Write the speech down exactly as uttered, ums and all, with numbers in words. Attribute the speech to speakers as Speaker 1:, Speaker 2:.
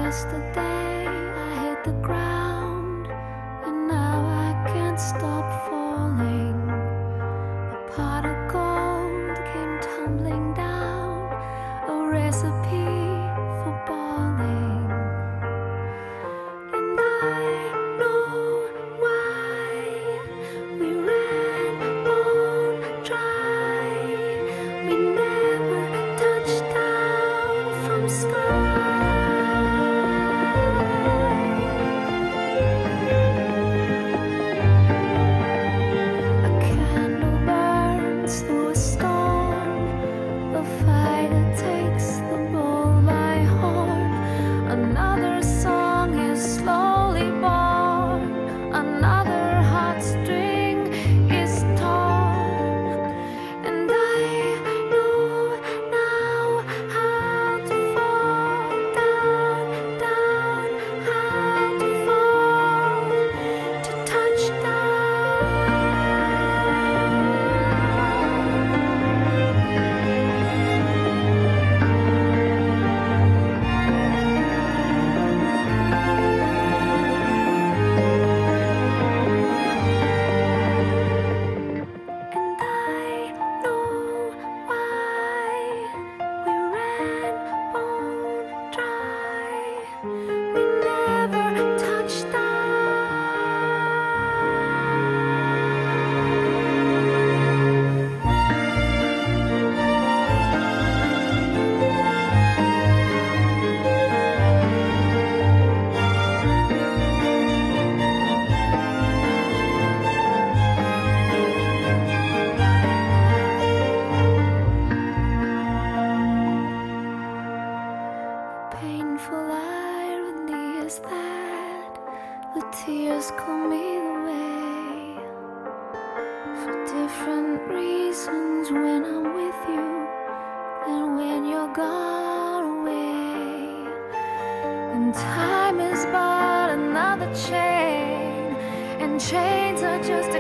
Speaker 1: Yesterday I hit the ground, and now I can't stop falling. A pot of gold came tumbling down, a recipe for balling. And I know why we ran bone dry. We never touched down from sky. Painful irony is that the tears call me the way. For different reasons when I'm with you and when you're gone away. And time is but another chain, and chains are just a